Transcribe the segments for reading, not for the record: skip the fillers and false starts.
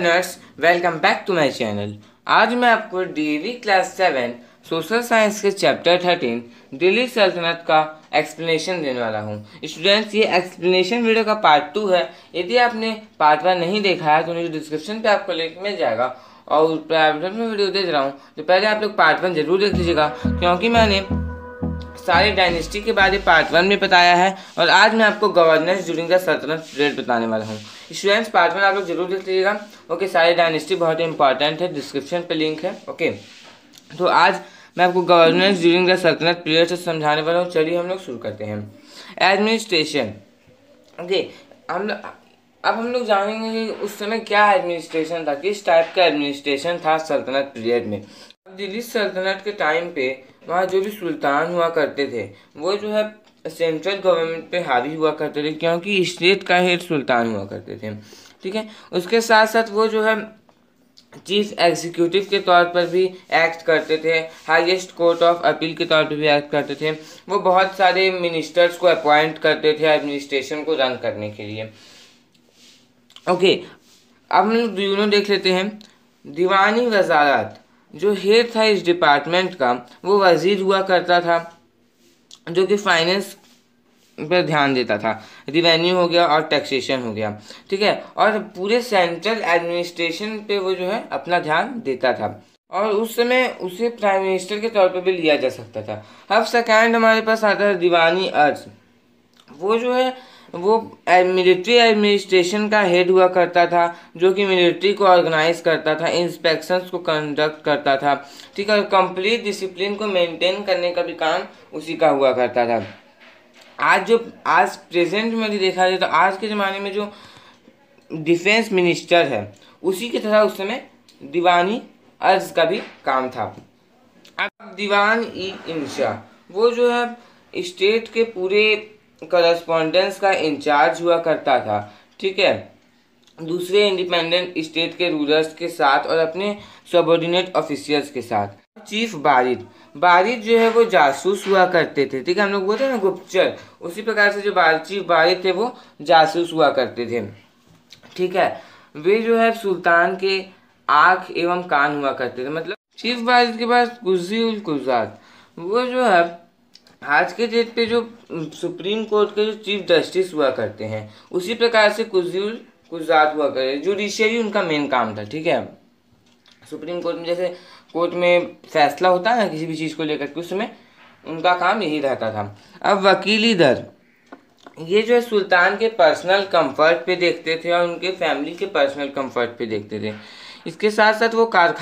Learners, welcome back to my channel. आज मैं आपको डीवी क्लास 7 सोशल साइंस के चैप्टर 13 दिल्ली सल्तनत का एक्सप्लेनेशन देने वाला हूँ। स्टूडेंट्स, ये एक्सप्लेनेशन वीडियो का पार्ट 2 है। यदि आपने पार्ट 1 नहीं देखा है तो नीचे डिस्क्रिप्शन पे आपको लिंक मिल जाएगा और प्राइवेट में वीडियो दे रहा हूँ, तो पहले आप लोग पार्ट 1 जरूर देख लीजिएगा, क्योंकि मैंने सारी डायनेस्टी के बारे में पार्ट 1 में बताया है और आज मैं आपको गवर्नेंस ड्यूरिंग द सल्तनत पीरियड बताने वाला हूँ। स्टूडेंट्स, पार्ट 1 आप लोग जरूर देख लीजिएगा। ओके, सारी डायनेस्टी बहुत इंपॉर्टेंट है, डिस्क्रिप्शन पे लिंक है। ओके, तो आज मैं आपको गवर्नेंस ड्यूरिंग द सल्तनत पीरियड से समझाने वाला हूँ। चलिए हम लोग शुरू करते हैं। एडमिनिस्ट्रेशन। ओके, अब हम लोग जानेंगे कि उस समय क्या एडमिनिस्ट्रेशन था, किस टाइप का एडमिनिस्ट्रेशन था सल्तनत पीरियड में। दिल्ली सल्तनत के टाइम पे वहाँ जो भी सुल्तान हुआ करते थे वो जो है सेंट्रल गवर्नमेंट पे हावी हुआ करते थे, क्योंकि स्टेट का हेड सुल्तान हुआ करते थे। ठीक है, उसके साथ साथ वो जो है चीफ एग्जीक्यूटिव के तौर पर भी एक्ट करते थे, हाईएस्ट कोर्ट ऑफ अपील के तौर पर भी एक्ट करते थे। वो बहुत सारे मिनिस्टर्स को अपॉइंट करते थे एडमिनिस्ट्रेशन को रन करने के लिए। ओके, अब हम लोग यूनो देख लेते हैं। दीवानी वजारत, जो हेड था इस डिपार्टमेंट का, वो वजीर हुआ करता था, जो कि फाइनेंस पर ध्यान देता था। रिवेन्यू हो गया और टैक्सेशन हो गया। ठीक है, और पूरे सेंट्रल एडमिनिस्ट्रेशन पे वो जो है अपना ध्यान देता था, और उस समय उसे प्राइम मिनिस्टर के तौर पर भी लिया जा सकता था। अब सेकेंड हमारे पास आता है दीवानी अर्ज। वो जो है वो मिलिट्री एडमिनिस्ट्रेशन का हेड हुआ करता था, जो कि मिलिट्री को ऑर्गेनाइज करता था, इंस्पेक्शंस को कंडक्ट करता था। ठीक है, और कंप्लीट डिसिप्लिन को मेंटेन करने का भी काम उसी का हुआ करता था। आज प्रेजेंट में यदि देखा जाए तो आज के ज़माने में जो डिफेंस मिनिस्टर है उसी की तरह उस समय दीवानी अर्ज का भी काम था। अब दीवान ई इंशा, वो जो है स्टेट के पूरे करस्पॉन्डेंस का इंचार्ज हुआ करता था। ठीक है, दूसरे इंडिपेंडेंट स्टेट के रूलर्स के साथ और अपने सबऑर्डिनेट ऑफिशियल्स के साथ। चीफ बारिद, बारिद जो है वो जासूस हुआ करते थे। ठीक है, हम लोग बोलते हैं ना गुप्तचर, उसी प्रकार से जो चीफ बारिद थे वो जासूस हुआ करते थे। ठीक है, वे जो है सुल्तान के आँख एवं कान हुआ करते थे। मतलब चीफ बारिद के पास कुर्जी उल कुर्जात, वो जो है आज के डेट पे जो सुप्रीम कोर्ट के जो चीफ जस्टिस हुआ करते हैं उसी प्रकार से कुर्जी उल कुर्जात हुआ करते। जुडिशियरी उनका मेन काम था। ठीक है, सुप्रीम कोर्ट में जैसे कोर्ट में फैसला होता है ना किसी भी चीज़ को लेकर के, उसमें उनका काम यही रहता था। अब वकीली दर, ये जो है सुल्तान के पर्सनल कंफर्ट पे देखते थे और उनके फैमिली के पर्सनल कंफर्ट पे देखते थे। इसके साथ साथ वो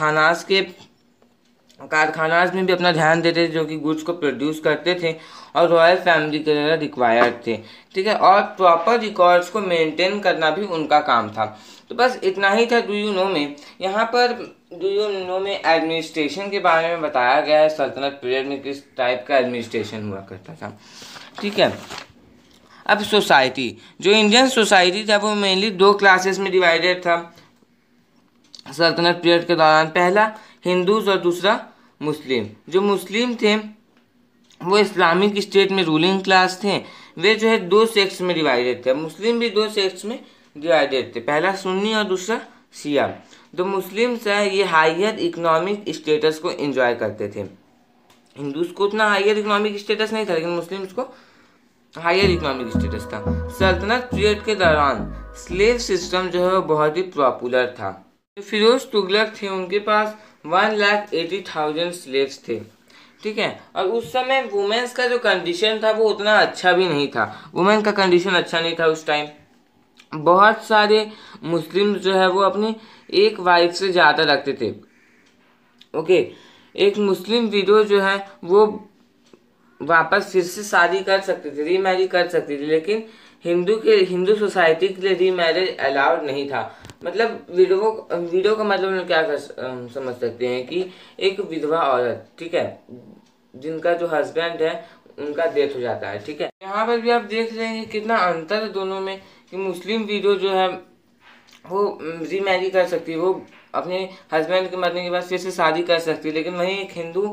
कारखानाज में भी अपना ध्यान देते थे, जो कि गुड्स को प्रोड्यूस करते थे और रॉयल फैमिली के लिए रिक्वायर्ड थे। ठीक है, और प्रॉपर रिकॉर्ड्स को मेंटेन करना भी उनका काम था। तो बस इतना ही था डू यू नो में। यहाँ पर डू यू नो में एडमिनिस्ट्रेशन के बारे में बताया गया है, सल्तनत पीरियड में किस टाइप का एडमिनिस्ट्रेशन हुआ करता था। ठीक है, अब सोसाइटी, जो इंडियन सोसाइटी था वो मेनली 2 क्लासेस में डिवाइडेड था सल्तनत पीरियड के दौरान। पहला हिंदूज और दूसरा मुस्लिम। जो मुस्लिम थे वो इस्लामिक स्टेट में रूलिंग क्लास थे। वे जो है 2 सेक्ट्स में डिवाइडेड थे। मुस्लिम भी 2 सेक्ट्स में डिवाइडेड थे, पहला सुन्नी और दूसरा शिया। जो मुस्लिम्स है ये हायर इकोनॉमिक स्टेटस को एंजॉय करते थे। हिंदूज को उतना हायर इकोनॉमिक स्टेटस नहीं था, लेकिन मुस्लिम्स को हायर इकोनॉमिक स्टेटस था। सल्तनत पीरियड के दौरान स्लेव सिस्टम जो है वो बहुत ही पॉपुलर था। जो फिरोज तुगलक थे उनके पास 1,80,000 स्लेव्स थे। ठीक है, और उस समय वुमेन्स का जो कंडीशन था वो उतना अच्छा भी नहीं था। वुमेन का कंडीशन अच्छा नहीं था उस टाइम। बहुत सारे मुस्लिम जो है वो अपनी एक वाइफ से ज़्यादा रखते थे। ओके, एक मुस्लिम विडो जो है वो वापस फिर से शादी कर सकते थे, रीमैरी कर सकती थी, लेकिन हिंदू सोसाइटी के लिए रीमैरिज अलाउड नहीं था। मतलब विडो का मतलब हम क्या समझ सकते हैं कि एक विधवा औरत, ठीक है, जिनका जो हस्बैंड है उनका डेथ हो जाता है। ठीक है, यहाँ पर भी आप देख रहे हैं कितना अंतर है दोनों में, कि मुस्लिम विडो जो है वो रीमैरी कर सकती है, वो अपने हस्बैंड के मरने के बाद फिर से शादी कर सकती है, लेकिन वहीं एक हिंदू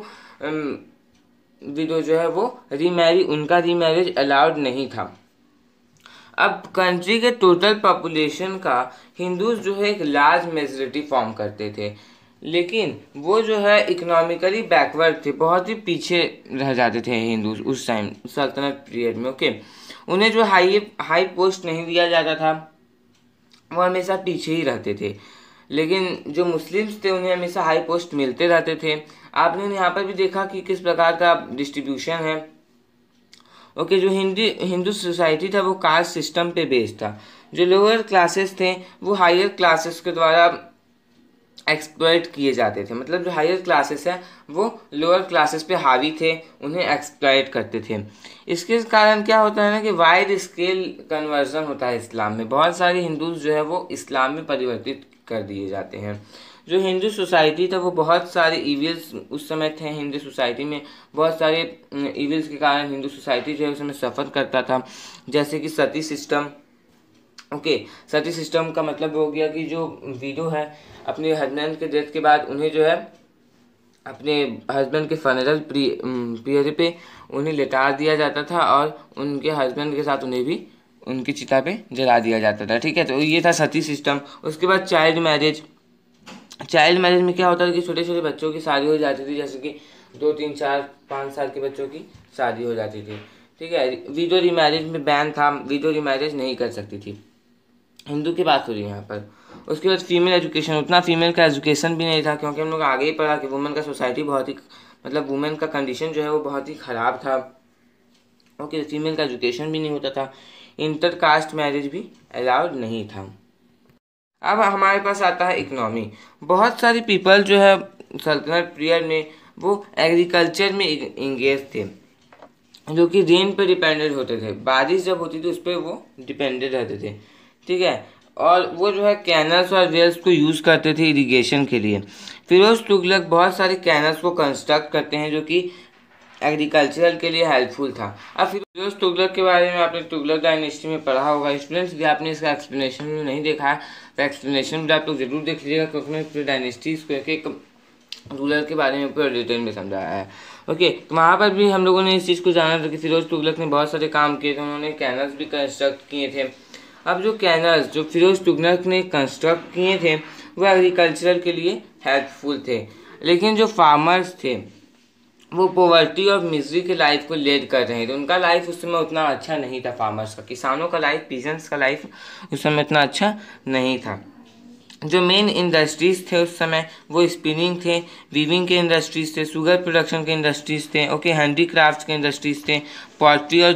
विडो जो है वो उनका रीमैरिज अलाउड नहीं था। अब कंट्री के टोटल पॉपुलेशन का हिंदूज जो है एक लार्ज मेजॉरिटी फॉर्म करते थे, लेकिन वो जो है इकोनॉमिकली बैकवर्ड थे, बहुत ही पीछे रह जाते थे हिंदूज उस टाइम सल्तनत पीरियड में। ओके, उन्हें जो हाई पोस्ट नहीं दिया जाता था, वो हमेशा पीछे ही रहते थे, लेकिन जो मुस्लिम्स थे उन्हें हमेशा हाई पोस्ट मिलते रहते थे। आपने यहाँ पर भी देखा कि किस प्रकार का डिस्ट्रीब्यूशन है। ओके, जो हिंदू सोसाइटी था वो कास्ट सिस्टम पे बेस्ड था। जो लोअर क्लासेस थे वो हायर क्लासेस के द्वारा एक्सप्लॉइट किए जाते थे, मतलब जो हायर क्लासेस है वो लोअर क्लासेस पे हावी थे, उन्हें एक्सप्लॉइट करते थे। इसके कारण क्या होता है ना कि वाइड स्केल कन्वर्जन होता है इस्लाम में, बहुत सारे हिंदूज जो है वो इस्लाम में परिवर्तित कर दिए जाते हैं। जो हिंदू सोसाइटी था वो बहुत सारे इविल्स उस समय थे, हिंदू सोसाइटी में बहुत सारे इविल्स के कारण हिंदू सोसाइटी जो है उस समय सफ़र करता था, जैसे कि sati system. Okay, sati system का मतलब हो गया कि जो विडो है अपने हस्बैंड के डेथ के बाद उन्हें जो है अपने हस्बैंड के फनरल पीरियड पे उन्हें लिटा दिया जाता था और उनके हस्बैंड के साथ उन्हें भी उनकी चिता पे जला दिया जाता था। ठीक है, तो ये था सती सिस्टम। उसके बाद चाइल्ड मैरिज में क्या होता था कि छोटे छोटे बच्चों की शादी हो जाती थी, जैसे कि 2, 3, 4, 5 साल के बच्चों की शादी हो जाती थी। ठीक है, विडो रीमैरिज में बैन था, विडो रीमैरिज नहीं कर सकती थी। हिंदू की बात हो रही है यहाँ पर। उसके बाद फीमेल एजुकेशन, उतना फीमेल का एजुकेशन भी नहीं था, क्योंकि हम लोग आगे ही पढ़ा कि वुमेन का सोसाइटी बहुत ही, मतलब वुमेन का कंडीशन जो है वो बहुत ही ख़राब था। ओके, फीमेल का एजुकेशन भी नहीं होता था, इंटर कास्ट मैरिज भी अलाउड नहीं था। अब हमारे पास आता है इकोनॉमी। बहुत सारे पीपल जो है सल्तनत पीरियड में वो एग्रीकल्चर में इंगेज थे, जो कि रेन पे डिपेंडेंट होते थे, बारिश जब होती थी उस पर वो डिपेंडेंट रहते थे। ठीक है, और वो जो है कैनल्स और वेल्स को यूज़ करते थे इरिगेशन के लिए। फिरोज तुगलक बहुत सारे कैनल्स को कंस्ट्रक्ट करते हैं जो कि एग्रीकल्चरल के लिए हेल्पफुल था। अब फिरोज तुगलक के बारे में आपने तुगलक डायनेस्टी में पढ़ा होगा। स्टूडेंट्स, यदि आपने इसका एक्सप्लेनेशन में नहीं देखा है तो एक्सप्लेनेशन भी आप लोग जरूर देख लीजिएगा, क्योंकि मैं डायनेस्टीज को एक रूलर के बारे में पूरा डिटेल में समझाया है। ओके, तो वहाँ पर भी हम लोगों ने इस चीज़ को जाना था कि फिरोज तुगलक ने बहुत सारे काम किए थे, उन्होंने कैनल्स भी कंस्ट्रक्ट किए थे। अब जो कैनल्स जो फिरोज तुगलक ने कंस्ट्रक्ट किए थे वो एग्रीकल्चरल के लिए हेल्पफुल थे, लेकिन जो फार्मर्स थे वो पॉवर्टी और मिजरी के लाइफ को लीड कर रहे थे। उनका लाइफ उस समय उतना अच्छा नहीं था, फार्मर्स का, किसानों का लाइफ, पीजेंट्स का लाइफ उस समय इतना अच्छा नहीं था। जो मेन इंडस्ट्रीज़ थे उस समय वो स्पिनिंग थे, वीविंग के इंडस्ट्रीज़ थे, शुगर प्रोडक्शन के इंडस्ट्रीज़ थे, ओके, हैंडीक्राफ्ट के इंडस्ट्रीज़ थे, पॉटरी और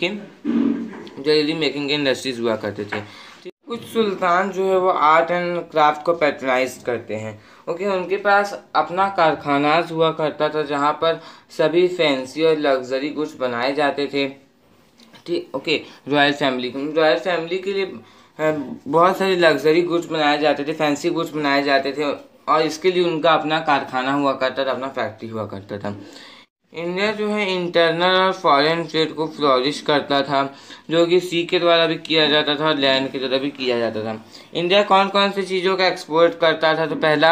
ज्वेलरी मेकिंग के इंडस्ट्रीज़ हुआ करते थे। कुछ सुल्तान जो है वो आर्ट एंड क्राफ्ट को पैट्रनाइज करते हैं। ओके, उनके पास अपना कारखानाज हुआ करता था जहाँ पर सभी फैंसी और लग्जरी गुड्स बनाए जाते थे। ठीक, ओके, रॉयल फैमिली के लिए बहुत सारे लग्जरी गुड्स बनाए जाते थे, फैंसी गुड्स बनाए जाते थे, और इसके लिए उनका अपना कारखाना हुआ करता था, अपना फैक्ट्री हुआ करता था। इंडिया जो है इंटरनल और फॉरेन ट्रेड को फ्लॉरिश करता था, जो कि सी के द्वारा भी किया जाता था और लैंड के द्वारा भी किया जाता था। इंडिया कौन कौन सी चीज़ों का एक्सपोर्ट करता था? तो पहला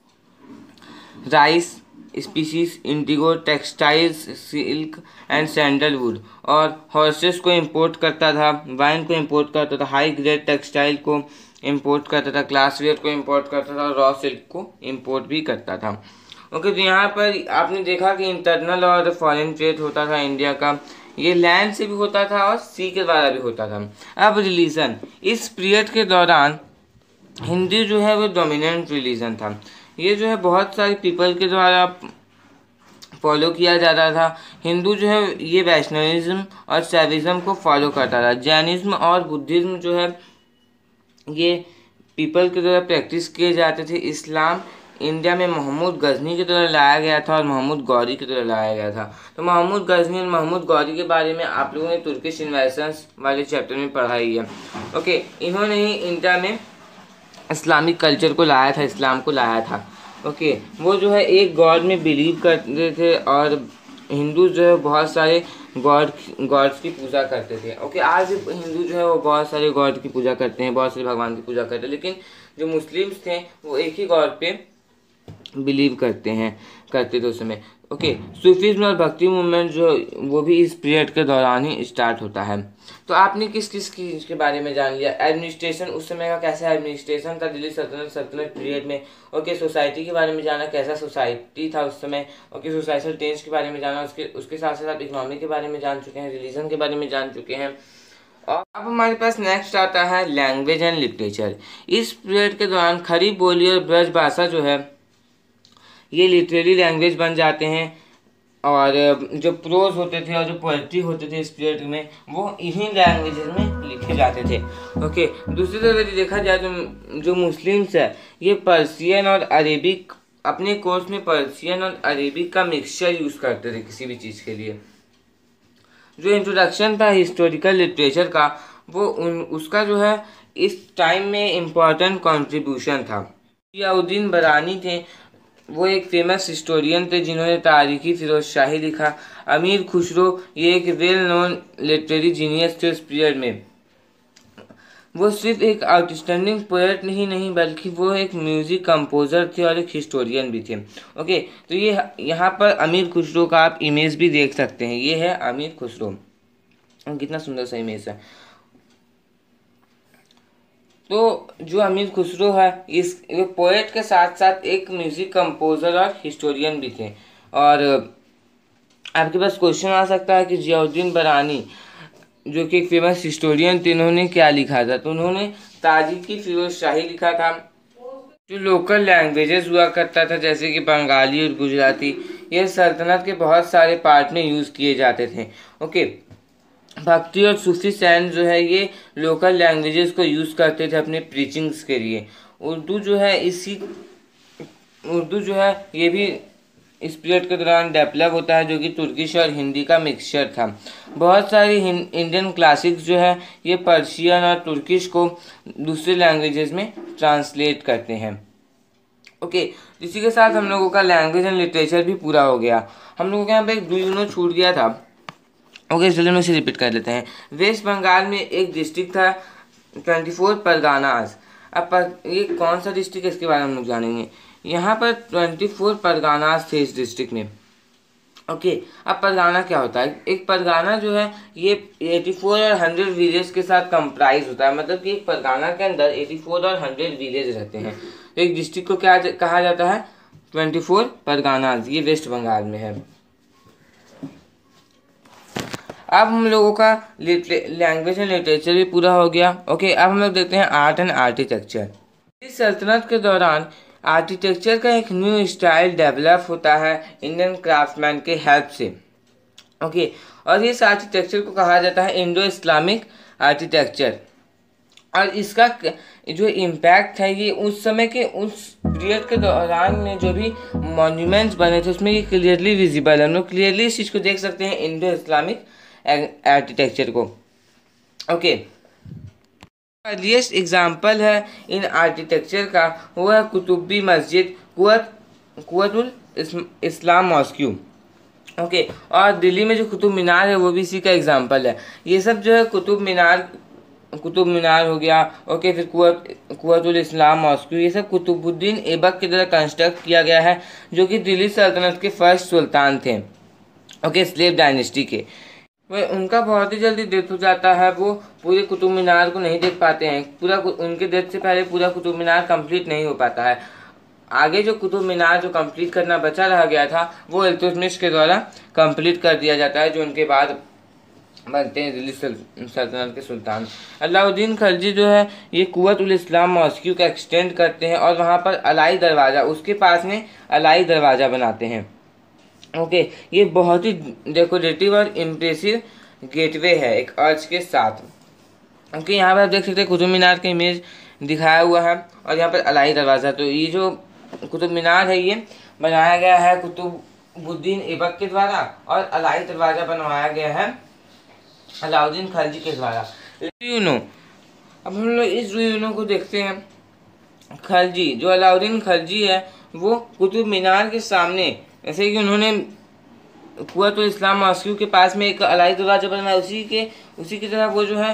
rice species, indigo, textiles, silk and sandalwood, और हॉर्सेस को इंपोर्ट करता था, वाइन को इंपोर्ट करता था, हाई ग्रेड टेक्सटाइल को इंपोर्ट करता था, ग्लासवेयर को इंपोर्ट करता था और रॉ सिल्क को इंपोर्ट भी करता था। ओके, तो यहाँ पर आपने देखा कि इंटरनल और फॉरेन ट्रेड होता था इंडिया का, ये लैंड से भी होता था और सी के द्वारा भी होता था। अब रिलीजन, इस पीरियड के दौरान हिंदी जो है वो डोमिनेंट रिलीजन था, ये जो है बहुत सारे पीपल के द्वारा फॉलो किया जाता था। हिंदू जो है ये वैष्णविज्म और शैविज्म को फॉलो करता था। जैनिज्म और बुद्धिज्म जो है ये पीपल के द्वारा प्रैक्टिस किए जाते थे। इस्लाम इंडिया में महमूद गजनी के द्वारा लाया गया था और महमूद गौरी के द्वारा लाया गया था। तो महमूद गजनी और महमूद गौरी के बारे में आप लोगों ने तुर्किश इन्वेशंस वाले चैप्टर में पढ़ा ही है। ओके, इन्होंने ही इंडिया में इस्लामिक कल्चर को लाया था, इस्लाम को लाया था। ओके, वो जो है एक गॉड में बिलीव करते थे और हिंदू जो है बहुत सारे गॉड्स की पूजा करते थे। ओके, आज भी हिंदू जो है वो बहुत सारे गॉड की पूजा करते हैं, बहुत सारे भगवान की पूजा करते हैं, लेकिन जो मुस्लिम्स थे वो एक ही गॉड पे बिलीव करते थे उस समय। ओके, सूफीज़्म और भक्ति मूवमेंट जो वो भी इस पीरियड के दौरान ही स्टार्ट होता है। तो आपने किस किस चीज़ के बारे में जान लिया? एडमिनिस्ट्रेशन, उस समय का कैसा एडमिनिस्ट्रेशन था दिल्ली सल्तनत पीरियड में। ओके, सोसाइटी के बारे में जाना, कैसा सोसाइटी था उस समय। ओके, सोसाइटल चेंज के बारे में जाना, उसके साथ साथ आप इकोनॉमी के बारे में जान चुके हैं, रिलीजन के बारे में जान चुके हैं। और अब हमारे पास नेक्स्ट आता है लैंग्वेज एंड लिटरेचर। इस पीरियड के दौरान खड़ी बोली और ब्रज भाषा जो है ये लिटरेरी लैंग्वेज बन जाते हैं, और जो प्रोज होते थे और जो पोएट्री होते थे इस पीरियड में वो इन्हीं लैंग्वेजेस में लिखे जाते थे। ओके, दूसरी तरफ यदि देखा जाए तो जो मुस्लिम्स है ये पर्शियन और अरेबिक, अपने कोर्स में पर्शियन और अरेबिक का मिक्सचर यूज़ करते थे किसी भी चीज़ के लिए। जो इंट्रोडक्शन था हिस्टोरिकल लिटरेचर का वो उसका जो है इस टाइम में इम्पॉर्टेंट कंट्रीब्यूशन था। जियाउद्दीन बरानी थे, वो एक फेमस हिस्टोरियन थे जिन्होंने तारीखी फिरोज शाही लिखा। अमीर खुसरो ये एक वेल नोन लिटरेरी जीनियस थे उस पीरियड में। वो सिर्फ एक आउटस्टैंडिंग पोएट ही नहीं बल्कि वो एक म्यूजिक कंपोजर थे और एक हिस्टोरियन भी थे। ओके, तो ये यहाँ पर अमीर खुसरो का आप इमेज भी देख सकते हैं, ये है अमीर खुसरो, कितना सुंदर सा इमेज है। तो जो अमीर खुसरो है इस पोएट के साथ साथ एक म्यूजिक कंपोजर और हिस्टोरियन भी थे। और आपके पास क्वेश्चन आ सकता है कि जियाउद्दीन बरानी जो कि एक फेमस हिस्टोरियन थे उन्होंने क्या लिखा था? तो उन्होंने तारीखी फिरोज शाही लिखा था। जो लोकल लैंग्वेजेस हुआ करता था जैसे कि बंगाली और गुजराती, ये सल्तनत के बहुत सारे पार्ट में यूज़ किए जाते थे। ओके, भक्ति और सूफी सैन जो है ये लोकल लैंग्वेजेस को यूज़ करते थे अपने प्रीचिंग्स के लिए। उर्दू जो है ये भी इस पीरियड के दौरान डेवलप होता है, जो कि तुर्किश और हिंदी का मिक्सचर था। बहुत सारी इंडियन क्लासिक्स जो है ये पर्शियन और तुर्किश को दूसरे लैंग्वेजेस में ट्रांसलेट करते हैं। ओके, इसी के साथ हम लोगों का लैंग्वेज एंड लिटरेचर भी पूरा हो गया। हम लोगों के यहाँ पे एक डू यू नो छूट गया था। ओके, चलिए हम इसे रिपीट कर लेते हैं। वेस्ट बंगाल में एक डिस्ट्रिक्ट था 24 परगानाज। अब ये कौन सा डिस्ट्रिक्ट है इसके बारे में हम लोग जानेंगे। यहाँ पर 24 परगानाज थे इस डिस्ट्रिक्ट में। ओके, अब परगाना क्या होता है? एक परगाना जो है ये 84 और 100 विलेज के साथ कंप्राइज होता है, मतलब कि एक परगाना के अंदर 84 और 100 विलेज रहते हैं। तो एक डिस्ट्रिक्ट को क्या कहा जाता है? 24 परगानाज। ये वेस्ट बंगाल में है। अब हम लोगों का लैंग्वेज एंड लिटरेचर भी पूरा हो गया। ओके, अब हम लोग देखते हैं आर्ट एंड आर्किटेक्चर। इस सल्तनत के दौरान आर्किटेक्चर का एक न्यू स्टाइल डेवलप होता है इंडियन क्राफ्टमैन के हेल्प से। ओके, और इस आर्किटेक्चर को कहा जाता है इंडो इस्लामिक आर्किटेक्चर। और इसका जो इम्पैक्ट है ये उस समय के उस पीरियड के दौरान में जो भी मॉन्यूमेंट्स बने थे उसमें ये क्लियरली विजिबल है। हम लोग क्लियरली इस चीज़ को देख सकते हैं इंडो इस्लामिक आर्किटेक्चर को। ओके, अर्लीस्ट एग्जाम्पल है इन आर्किटेक्चर का वो है कुतुबी मस्जिद, कुवतुल इस्लाम मॉस्क्यू। ओके, और दिल्ली में जो कुतुब मीनार है वो भी इसी का एग्जाम्पल है। ये सब जो है कुतुब मीनार हो गया। ओके, फिर कुवतुल इस्लाम मॉस्क्यू, ये सब कुतुबुद्दीन ऐबक की तरह कंस्ट्रक्ट किया गया है, जो कि दिल्ली सल्तनत के फर्स्ट सुल्तान थे। ओके, स्लेव डायनेस्टी के। वह उनका बहुत ही जल्दी डेथ हो जाता है, वो पूरे कुतुब मीनार को नहीं देख पाते हैं। पूरा उनके डेथ से पहले पूरा कुतुब मीनार कंप्लीट नहीं हो पाता है। आगे जो कुतुब मीनार जो कंप्लीट करना बचा रह गया था वो इल्तुतमिश के द्वारा कंप्लीट कर दिया जाता है, जो उनके बाद बनते हैं दिल्ली सल्तनत के सुल्तान। अलाउद्दीन खिलजी जो है ये कुव्वतुल इस्लाम मॉस्क्यू का एक्सटेंड करते हैं और वहाँ पर अलाई दरवाज़ा, उसके पास में अलाई दरवाज़ा बनाते हैं। ओके, ये बहुत ही डेकोरेटिव और इम्प्रेसिव गेटवे है एक आर्च के साथ। ओके, यहाँ पर आप देख सकते हैं कुतुब मीनार का इमेज दिखाया हुआ है और यहाँ पर अलाई दरवाज़ा। तो ये जो कुतुब मीनार है ये बनाया गया है कुतुबुद्दीन ऐबक के द्वारा और अलाई दरवाज़ा बनवाया गया है अलाउद्दीन खिलजी के द्वारा। यूनो, अब हम लोग इस यूनो को देखते हैं। खिलजी, जो अलाउद्दीन खिलजी है वो कुतुब मीनार के सामने, ऐसे कि उन्होंने कुव्वतुल इस्लाम मॉस्क्यू के पास में एक अलाई दरवाज़ा बनवाया, उसी की तरह वो जो है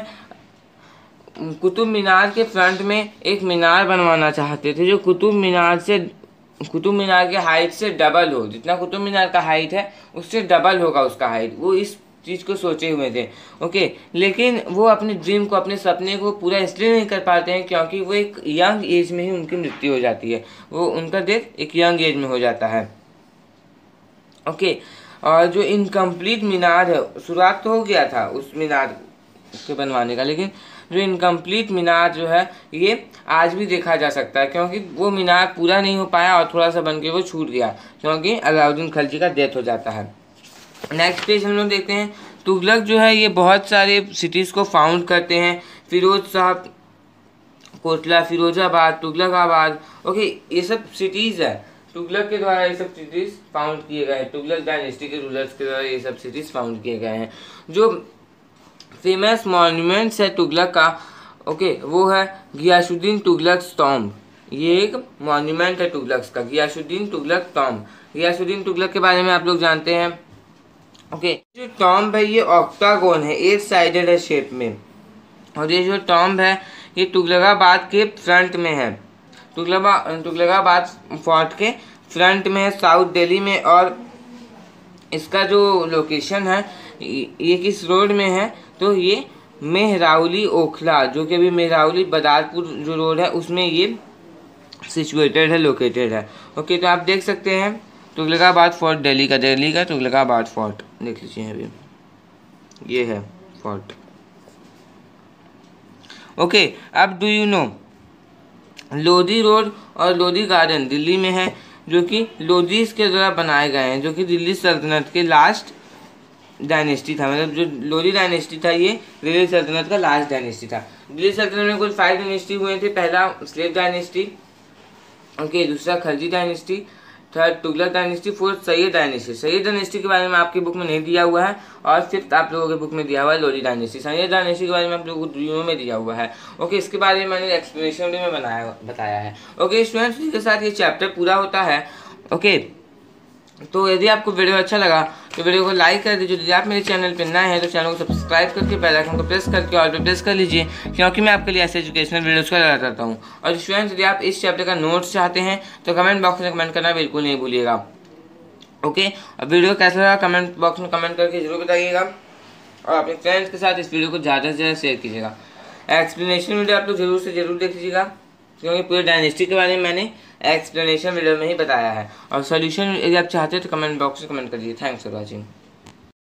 कुतुब मीनार के फ्रंट में एक मीनार बनवाना चाहते थे जो कुतुब मीनार से कुतुब मीनार के हाइट से डबल हो, जितना कुतुब मीनार का हाइट है उससे डबल होगा उसका हाइट। वो इस चीज़ को सोचे हुए थे। ओके, लेकिन वो अपने ड्रीम को, अपने सपने को पूरा इसलिए नहीं कर पाते हैं क्योंकि वो एक यंग एज में ही उनकी मृत्यु हो जाती है। वो उनका डेथ एक यंग एज में हो जाता है। ओके, और जो इनकम्प्लीट मीनार है, शुरुआत तो हो गया था उस मीनार के बनवाने का, लेकिन जो इनकम्प्लीट मीनार जो है ये आज भी देखा जा सकता है क्योंकि वो मीनार पूरा नहीं हो पाया और थोड़ा सा बन के वो छूट गया क्योंकि अलाउद्दीन खिलजी का डेथ हो जाता है। नेक्स्ट पेज हम लोग देखते हैं। तुगलक जो है ये बहुत सारे सिटीज़ को फाउंड करते हैं। फिरोज शाह कोटला, फिरोजाबाद, तुगलकाबाद। ओके, ये सब सिटीज़ है, तुगलक के द्वारा ये सब सिटीज़ फाउंड किए गए हैं। तुगलक डायनेस्टी के रूलर्स के द्वारा ये सब सिटीज़ फाउंड किए गए हैं। जो फेमस मॉन्यूमेंट्स है तुगलक का, ओके, वो है गियासुद्दीन तुगलक टॉम्ब। ये एक मॉन्यूमेंट है तुगलक का, गियासुद्दीन तुगलक टॉम्ब। गियासुद्दीन तुगलक के बारे में आप लोग जानते हैं। ओके, जो टॉम्ब है ये ऑक्टागोन है, 8 साइडेड है शेप में। और ये जो टॉम्ब है ये तुगलकाबाद के फ्रंट में है, तुगलकाबाद फोर्ट के फ्रंट में है, साउथ दिल्ली में। और इसका जो लोकेशन है ये किस रोड में है, तो ये मेहराउली ओखला, जो कि अभी मेहराउली बदारपुर जो रोड है उसमें ये सिचुएटेड है, लोकेटेड है। ओके, तो आप देख सकते हैं तुगलकाबाद फोर्ट, दिल्ली का तुगलकाबाद फोर्ट देख लीजिए, अभी ये है फोर्ट। ओके, अब do you know Lodhi road और लोधी गार्डन दिल्ली में है, जो कि लोधीज के द्वारा बनाए गए हैं, जो कि दिल्ली सल्तनत के लास्ट डायनेस्टी था। मतलब जो लोधी डायनेस्टी था ये दिल्ली सल्तनत का लास्ट डायनेस्टी था। दिल्ली सल्तनत में कुल 5 डायनेस्टी हुए थे। पहला स्लेव डायनेस्टी, ओके, दूसरा Khalji dynasty, third Tughlaq dynasty, fourth Sayyid dynasty. Sayyid dynasty के बारे में आपकी बुक में नहीं दिया हुआ है और फिफ्थ आप लोगों की बुक में दिया हुआ है लोधी डायनेस्टी। सैयद डायनेस्टी के बारे में आप लोगों को ड्रीमों में दिया हुआ है। ओके, इसके बारे में मैंने एक्सप्लेनेशन में बताया है। ओके स्टूडेंट्स, इसके साथ ये चैप्टर पूरा होता है। ओके, तो यदि आपको वीडियो अच्छा लगा तो वीडियो को लाइक कर दीजिए। यदि आप मेरे चैनल पर नए हैं तो चैनल को सब्सक्राइब करके बेल आइकन को प्रेस करके ऑल पे प्रेस कर लीजिए, क्योंकि मैं आपके लिए ऐसे एजुकेशनल वीडियोस को लगाता रहता हूँ। और स्टूडेंट्स, यदि आप इस चैप्टर का नोट्स चाहते हैं तो कमेंट बॉक्स में कमेंट करना बिल्कुल नहीं भूलिएगा। ओके, और वीडियो कैसा लगा कमेंट बॉक्स में कमेंट करके जरूर बताइएगा और अपने फ्रेंड्स के साथ इस वीडियो को ज़्यादा से ज़्यादा शेयर कीजिएगा। एक्सप्लेनेशन वीडियो आप लोग जरूर से जरूर देख लीजिएगा, क्योंकि पूरे डायनेस्टी के बारे में मैंने एक्सप्लेनेशन वीडियो में ही बताया है। और सॉल्यूशन यदि आप चाहते हैं तो कमेंट बॉक्स में कमेंट करिए। Thanks for watching.